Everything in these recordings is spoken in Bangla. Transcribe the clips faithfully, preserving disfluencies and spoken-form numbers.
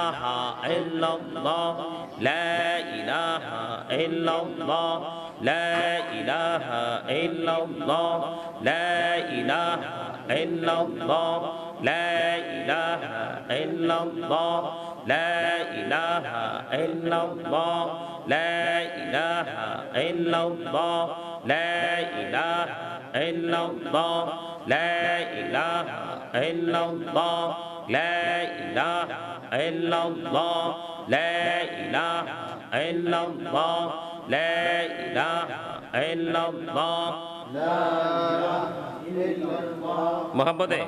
ইলাহা ইল্লাল্লাহ লা ইলাহা ইল্লাল্লাহ লা ইলাহা ইল্লাল্লাহ লা ইলাহা ইল্লাল্লাহ লা ইলাহা ইল্লাল্লাহ লা ইলাহা ইল্লাল্লাহ লা ইলাহা ইল্লাল্লাহ লা ইলাহা ইল্লাল্লাহ লা ইলাহা ইল্লাল্লাহ লা ইলাহা ইল্লাল্লাহ লা ইলাহা ইল্লাল্লাহ লা ইলাহা ইল্লাল্লাহ লা ইলাহা মুহাম্মদে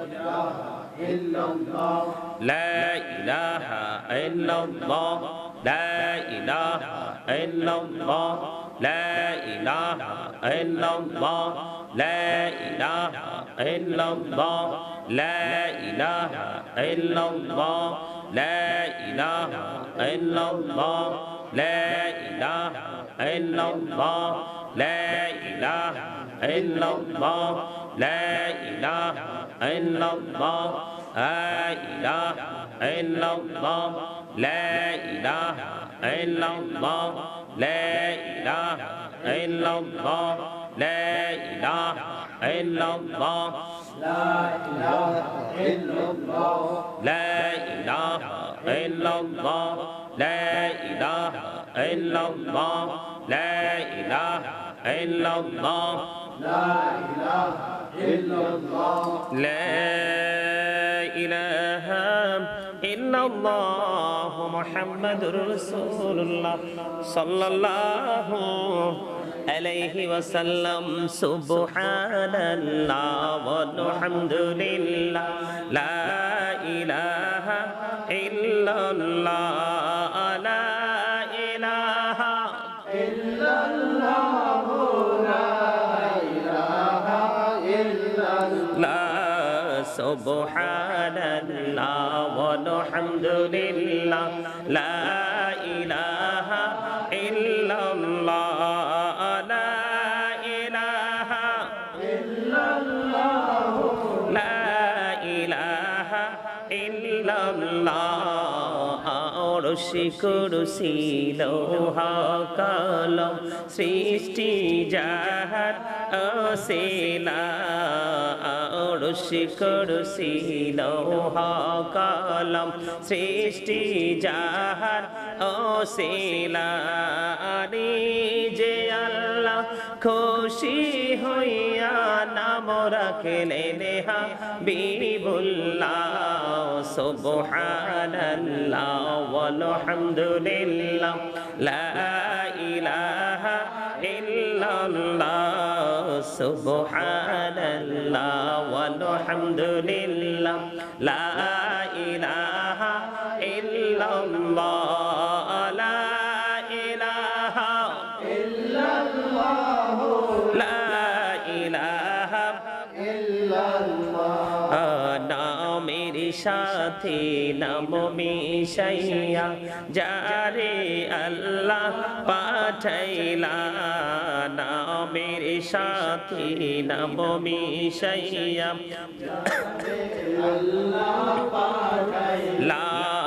লা ইলাহা ইল্লাল্লাহ লা ইলাহা ইল্লাল্লাহ লা ইলাহা ইল্লাল্লাহ লা ইলাহা ইল্লাল্লাহ লা ইলাহা ইল্লাল্লাহ লা ইলাহা ইল্লাল্লাহ লা ইলাহা ইল্লাল্লাহ লা ইলাহা ইল্লাল্লাহ লা ইলাহা ইল্লাল্লাহ লা ইলাহা ইল্লাল্লাহ লা ইলাহা ইল্লাল্লাহ লা ইলাহা ইল্লাল্লাহ লা ইলাহা ইল্লাল্লাহ লা ইলাহা ইল্লাল্লাহ লা ইলাহা ইল্লাল্লাহ লা ইলাহা ইল্লাল্লাহ লা ইলাহা ইল্লাল্লাহ লা ইলাহা ইল্লাল্লাহ লা ইলাহা ইল্লাল্লাহ মুহাম্মাদুর রাসূলুল্লাহ সাল্লাল্লাহু আলাইহি ওয়াসাল্লাম সুবহানাল্লাহ ওয়ালহামদুলিল্লাহ লা ইলাহা ইল্লাল্লাহ লা ইলাহা ইল্লাল্লাহ লা ইলাহা ইল্লাল্লাহ সুবহানাল্লাহ ওয়ালহামদুলিল্লাহ লা ইলাহা ইল্লাল্লাহ লা ইলাহা ইল্লাল্লাহ লা ইলাহা ইল্লাল্লাহ আরশে কুরসি লোহা কলম সৃষ্টি জাহান অসিলা আরশে কুরসি লোহা কলম সৃষ্টি জাহান অসিলা যে আল্লাহ খুশি হইয়া নাম রাখলেন হাবিবুল্লাহ সুবহানাল্লাহ ওয়ালহামদুলিল্লাহ লা ইলাহা ইল্লাল্লাহ সুবহানাল্লাহ ওয়ালহামদুলিল্লাহ লা ইলাহা ইল্লাল্লাহ লা ইলাহা ইল্লাল্লাহ লা ইলাহা ইল্লাল্লাহ নামের সাথে নাম মিশাইয়া যারে আল্লাহ পাঠাইলা নামের সাথে নাম মিশাইয়া আল্লাহ পাঠাইলা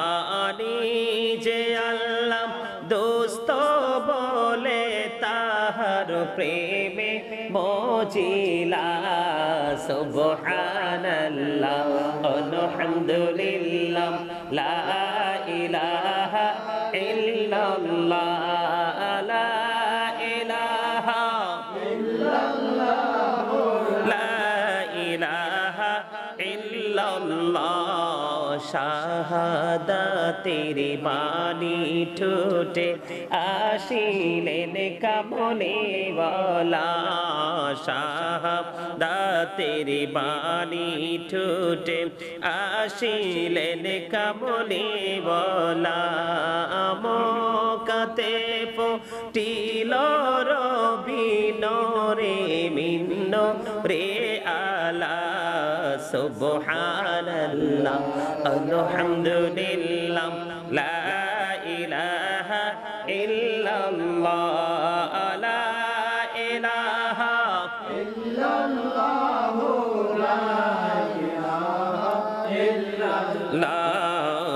যে আল্লাহ দোস্ত বলে তাহার প্রেমে মজিলা সুবহানাল্লাহ আলহামদুলিল্লাহ লা ইলাহা ইল্লাল্লাহ লা ইলাহা ইল্লাল্লাহ লা ইলাহা ইল্লাল্লাহ শাহাদাতের বাণী ঠোঁটে আসিলেন কামলে ওয়ালা শাহাদাতের বাণী ঠোঁটে আসিলেন কামলে ওয়ালা মকাতে ফুটিল রবি নরে মিন্ন রে আলা সুবহানাল্লাহ আলহামদুলিল্লাহ লা ইলাহা ইল্লাল্লাহ লা ইলাহা ইল্লাল্লাহ লা ইলাহা ইল্লাল্লাহ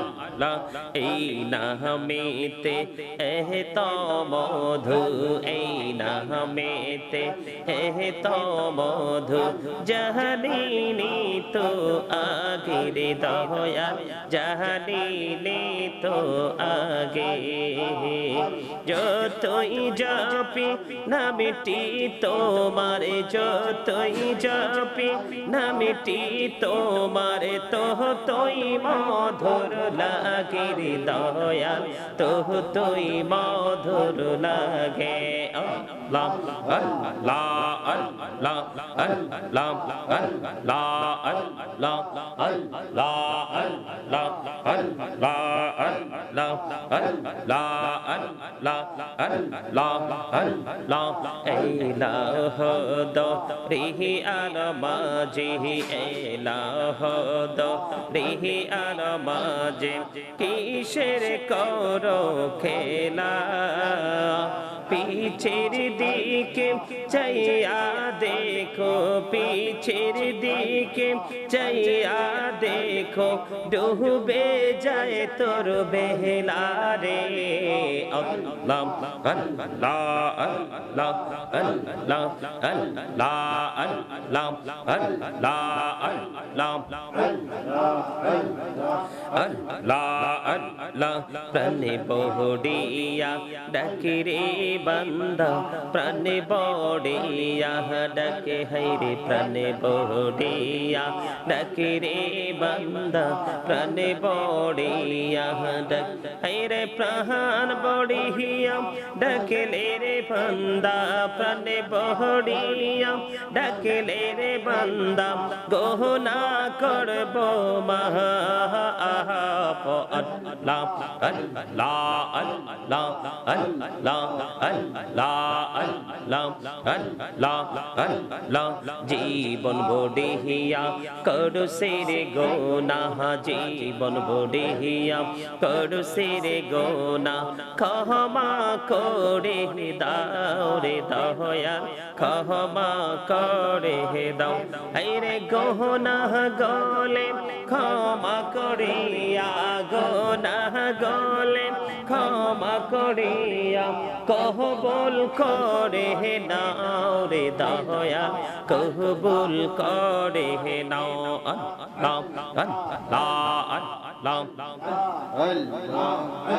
আল্লাহ এই নামেতে এত মধু এই নামেতে এত মধু জানিনি তো আগের দয়াল জানিনি তো আগে যতই জপি নামটি তোমার যতই জপি নামটি তোমার তো তোই মধুর লাগে রে দয়াল তো তোই মধুর লাগে আল্লাহ আল্লাহ আল্লাহ আল্লাহ আল্লাহ আল্লাহ আল্লাহ আল্লাহ আল্লাহ আল্লাহ আল্লাহ আল্লাহ আল্লাহ আল্লাহ ইলাহ দো রিহি আর মাঝে ইলাহ দো রিহি আর মাঝে কিসের করো খেলা পিছের দিকে চাইয়া দেখো পিছের দিকে চাইয়া দেখো ডুবে যায় তোর বেলা রে আল্লাহ আল্লাহ আল্লাহ আল্লাহ আল্লাহ আল্লাহ আল্লাহ আল্লাহ আল্লাহ প্রাণে বড়িয়া ডাকে রে বান্দা প্রাণে বড়িয়া ডাকে হাইরে প্রাণে বড়িয়া ডাকে রে বান্দা প্রাণে বড়িয়া ডাক হাইরে প্রাণ বড়িয়া ডাকলে রে বান্দা প্রাণে বড়িয়া ডাকলে রে বান্দা গহনা করব মহা আল্লাহ আল্লাহ আল্লাহ আল্লাহ আল্লাহ আল্লাহ আল্লাহ আল্লাহ জীবন বড়িয়া করু সেরে গোনাহ জীবন বড়িয়া করু সেরে গোনাহ ক্ষমা করে দাও রে দয়া ক্ষমা করে দাও আরে গোনাহ গলে ক্ষমা করিয়া গোনাহ গলে ক্ষমা করিয়া কবুল করে নাও রে দয়া কবুল করে নাও আল্লাহ আল্লাহ আল্লাহ আল্লাহ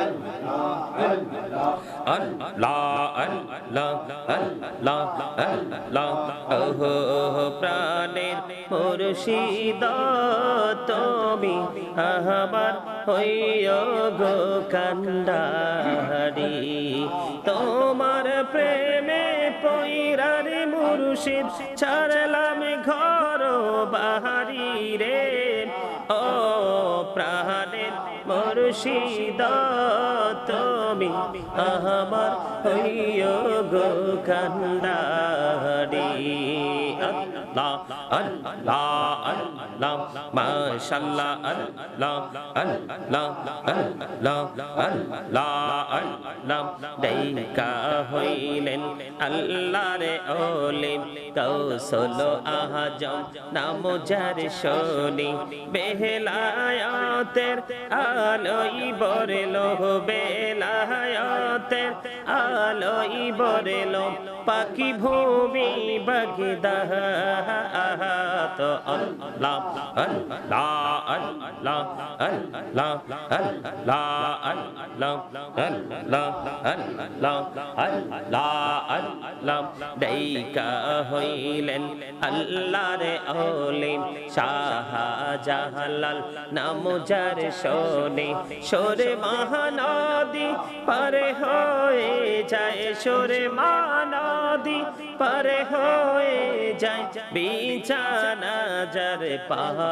আল্লাহ আল্লাহ আল্লাহ ওহো প্রাণের মুর্শিদ তুমি আমার হইও গো কান্ডারি তোমার প্রেমে পয়রার মুর্শিদ ছাড়লাম ঘর বাহারি রে ও প্রাণের মুর্শিদ তুমি আমার হইও গো কান্ডারি আল্লাহ আল্লাহ আল্লাহ মাশাআল্লাহ আল্লাহ আল্লাহ আল্লাহ আল্লাহ আল্লাহ দাইকা হইলেন আল্লাহর ওলি কৌশল আজম নাম যার শোনি বেলায়াতের আলোই বরলো বেলায়াতের আলোই বরলো পাখি ভূমি বাগদাহ তো আল্লাহ আল্লাহ আল্লাহ আল্লাহ আল্লাহ আল্লাহ আল্লাহ আল্লাহ আল্লাহ আল্লাহ দাইকা হইলেন আল্লাহর ওলি শাহজালাল নাম যার শোনে সোরে মহানদী পারে হয়ে যায় সোরে মহানদী পারে হয়ে যায় বিছানা যার পাহা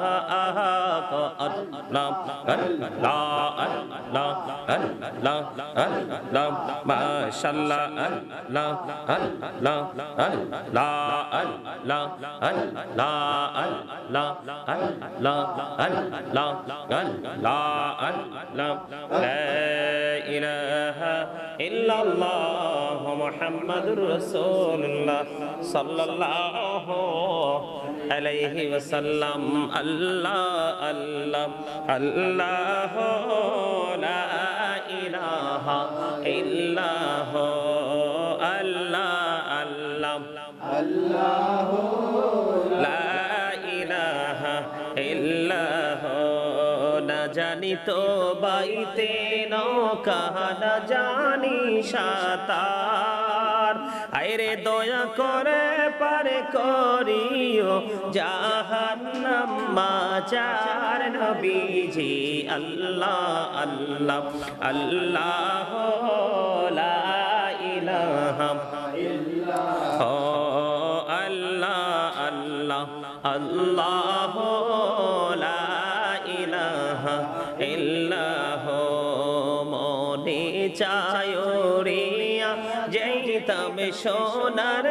আল্লাহ আল্লাহ আল্লাহ আল্লাহ আল্লাহ মাশাআল্লাহ আল্লাহ আল্লাহ আল্লাহ আল্লাহ আল্লাহ আল্লাহ আল্লাহ আল্লাহ আল্লাহ আল্লাহ লা ইলাহা ইল্লাল্লাহ মুহাম্মাদুর রাসূলুল্লাহ সাল্লাল্লাহু আলাইহি ওয়াসাল্লাম। আল্লাহ আল্লাহ আল্লাহ লা ইলাহা ইল্লাহ আল্লাহ আল্লাহ আল্লাহ লা ইলাহা ইল্লাহ। না জানি তো বাইতে নৌকা, না জানি সাঁতার, আইরে দয়া করে পারে করিও জাহান্নাম মাঝার। নবীজি আল্লাহ আল্লাহ আল্লাহ লা ইলাহা ইল্লাল্লাহ আল্লাহ আল্লাহ আল্লাহ লা ইলাহা ইল্লাল্লাহ। মনে চায় রিয়া যাইতাম সোনার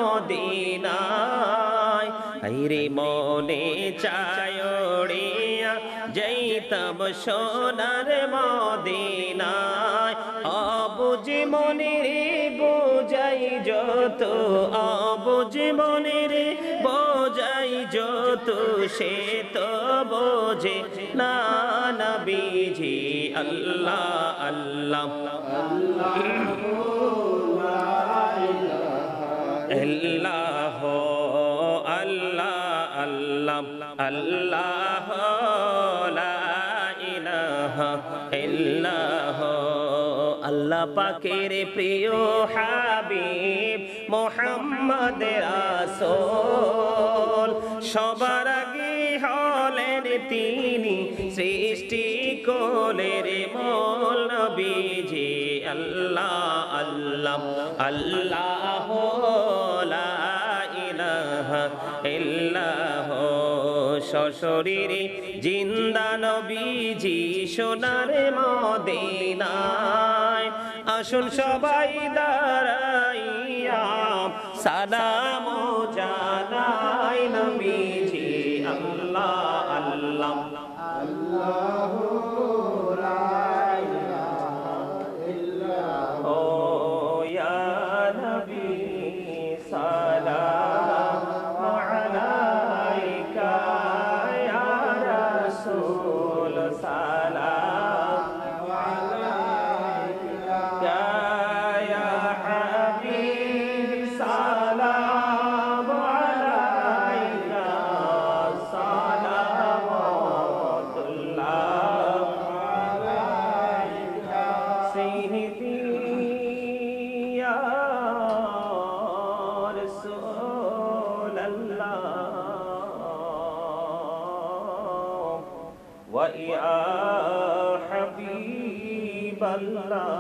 মদিনায়, আইরে মনে চায় রিয়া যাইতাম সোনার মদিনায়। অবুঝ মনের বোঝাই যত, অবুঝ মনের বোঝাই যত, সে তো বোঝে না নবীজি আল্লাহ আল্লাহ আল্লাহ আল্লাহ আল্লাহ আল্লাহ লা ইলাহা ইল্লাল্লাহ। আল্লাহ পাকের প্রিয় হাবিব মুহাম্মদ রাসূল, সবার আগে হলেন তিনি সৃষ্টি কোলের মূল। নবীজি আল্লাহ আল্লাহ আল্লাহ লা ইলাহা ইল্লাল্লাহ। সশরীরে জিন্দা নবীজি সোনার মদিনায়, আসুন সবাই দাঁড়াইয়া সালাম জানাই। নবীজি আল্লাহ আল্লাহ আল্লাহ লা ইলাহা ইল্লাল্লাহ। ও ইয়া নবী সালাম আলাইকা, ইয়া রাসূল সালাম আলাইকা, ইয়া হাবিব সালাম আলাইকা, সালাওয়াতুল্লাহ আলাইকা। সাইয়্যিদি ইয়া রাসূলাল্লাহ ওয়া ইয়া হাবিবাল্লাহ।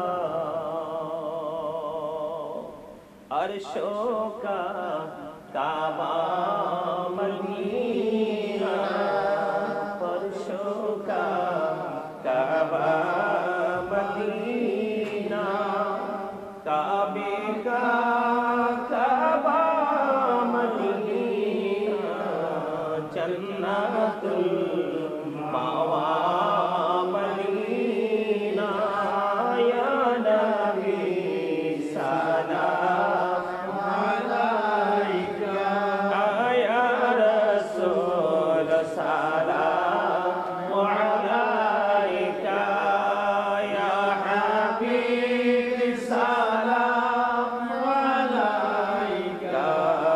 अर्शों का काबा मदीना, फर्शों का काबा मदीना, काबे का काबा मदीना, जन्नतुल मावा मदीना। या नबी सलाम अलैका, या रसूल सलाम अलैका, या हबीब सलाम अलैका,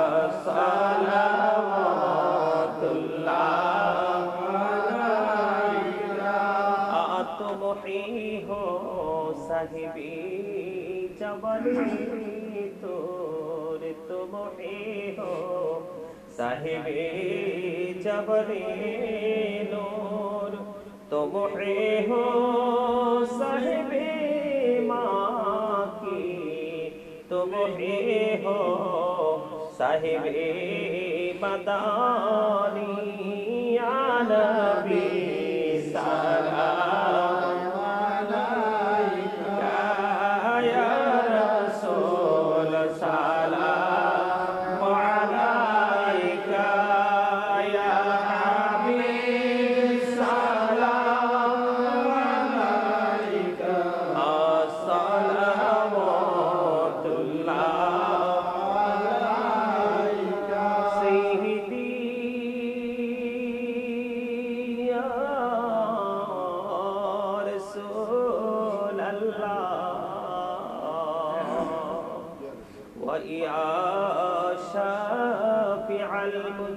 सलावतुल्लाह अलैका। तुम ही हो साहिबी जबरी तोर, तुम ही हो साहिबी जबरी नूर, तुम ही हो साहिबी माँ की, तुम ही हो साहिबी मदानी। या नबी सलाम अलैका, या रसूल सलाम अलैका, या हबीब सलाम अलैका, अल्लाह व या शाफिअल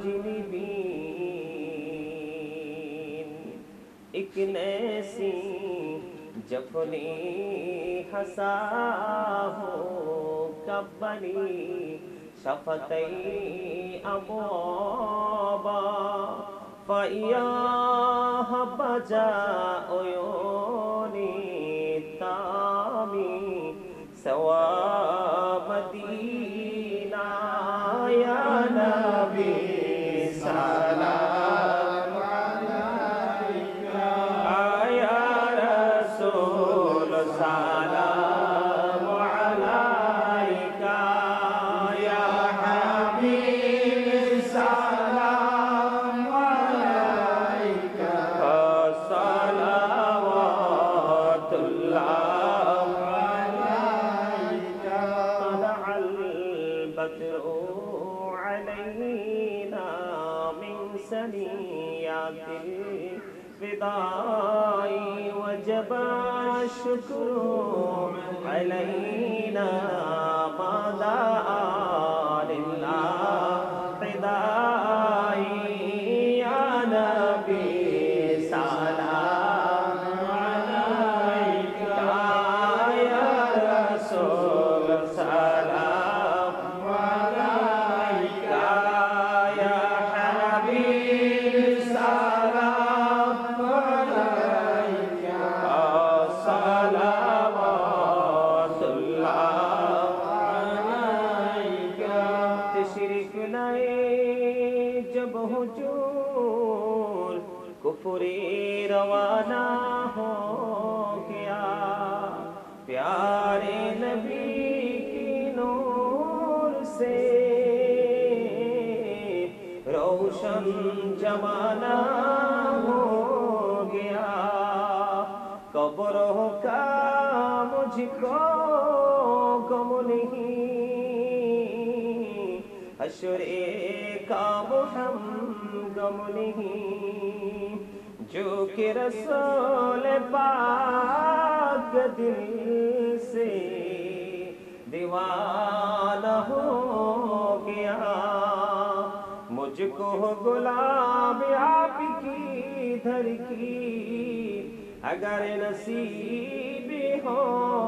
मुजनिबीन। एक नैसी जफनी हसा हो कब्बनी शफतई अबोबा फ़या बजा उयोनी तामी सवा मदीना या नबी सलाम अलैका या रसूल सलाम अलैका या हबीब सलाम अलैका सलावतुल्लाह विदाई वजब शुक्र अलैना मादा लिल्लाह विदाई या नबी सलाम अलैका या रसूल सलाम अलैका या हबीब सलाम कुफुरी रवाना हो गया प्यारे नबी की नूर से रोशन जमाना हो गया। कब्रों का मुझको गम नहीं, हश्रे का मुहम गम नहीं, जो कि रसूल पाक दिल से दीवाना हो गया। मुझको गुलाम आपकी दर की अगर नसीब हो,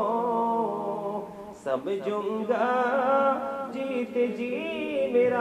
समझूंगा जीत जी मेरा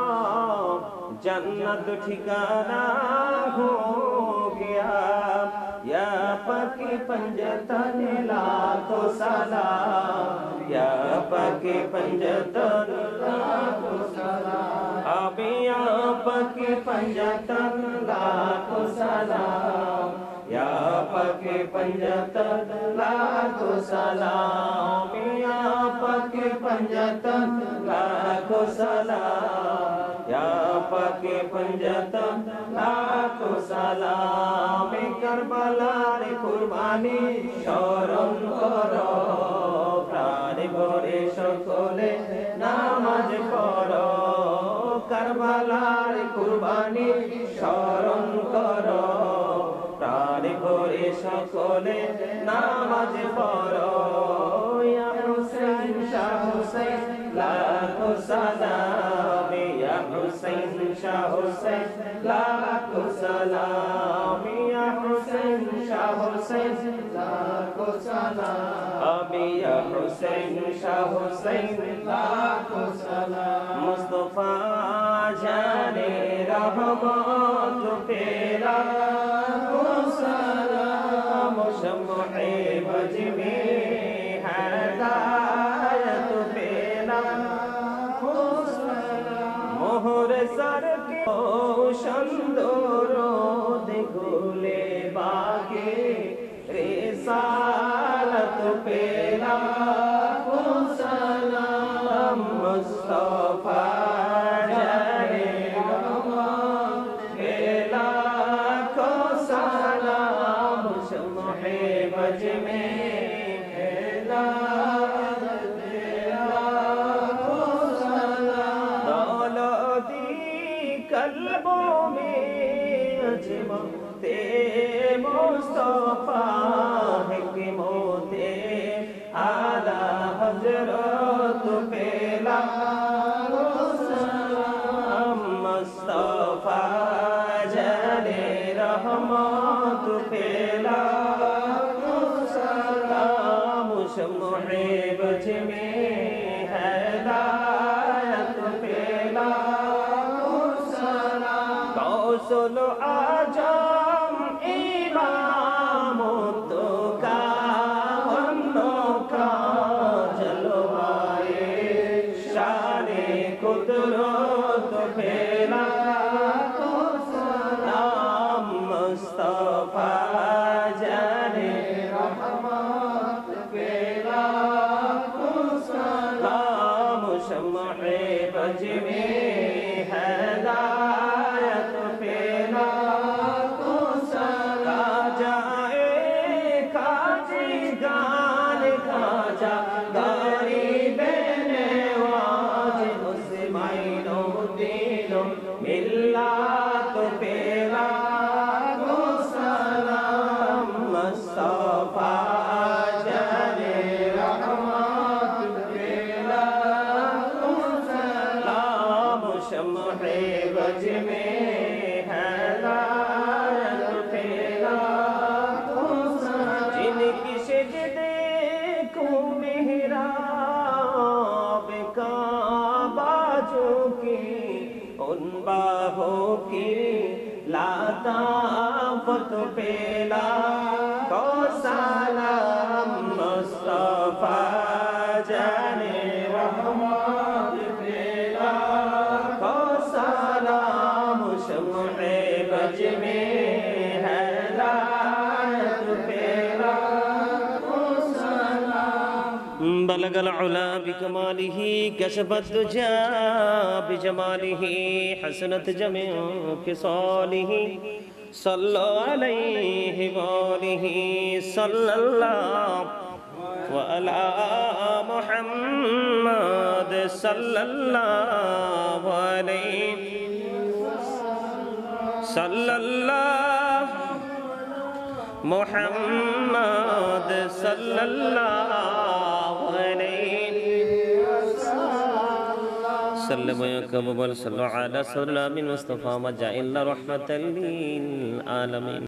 जन्नत ठिकाना हो गया। या पकी पंजतन लाखों सलाम, या पकी पंजतन लाखों सलाम, अभी या पकी पंजतन लाखों सलाम, या पकी पंजतन लाखों सलाम, या पकी पंजतन लाखों सलाम, या पके पंजतन लाखों सलाम। करबला रे कुर्बानी शरण करो, प्राण भरे सकले नामाज पढ़ो। करबला रे कुर्बानी शरण करो, प्राण भरे सकले नामाज पढ़ो। या हुसैन शाह हुसैन लाखों सलाम, या हुसैन शाह हुसैन लाखों सलाम, या हुसैन शाह हुसैन लाखों सलाम, अभी या हुसैन शाह हुसैन लाखों सलाम। मुस्तफा जाने रहमत पे लाखों सलाम, शम्मे बज में हदायत पे लाखों सलाम। मोहर सर के शंदोरो दे गोले बागे रिसालत पे लाखों सलाम। मुस्तफा जाने रहमत पे लाखों सलाम, शम्मे बज में कल्बों में अजमते मुस्तफा है कि मोते आला हजरत पेला सलाम मुस्तफा जले रहमत पेला सलाम शम्मे बज में हिदायत पेला सलाम कौशल आजम इमाम तो का का जलवाए शाने कुदरत पेला सलाम मुस्तफा जाने रहमत पेला सलाम शम्मे बज में हिदायत पेला मिल्लत पेला सलाम मुस्तफा जले रहमत पेला सलाम शम्मे बज में हिदायत पेला जिनकी सजदे को मेहराब का बाजू की उन बाहों की लाताफत पेला को सलाम मुस्तफा जाने रहमत पेला को सलाम शम्मे बज में हिदायत पेला बलगल उला बिकमालिही कशफत दुजा बिजमालिही हसनत जमीउ खिसालिही सल्लो अलैहि वालिही सल्लल्लाहु अला मुहम्मद सल्लल्लाहु अलैहि सल्लल्लाहु मुहम्मद सल्लल्लाहु अलैहि वसल्लम कबल सल्लल्लाहु अला सल्लल्लाहु मुस्तफा मजाइल रहमतल लिल आलमीन।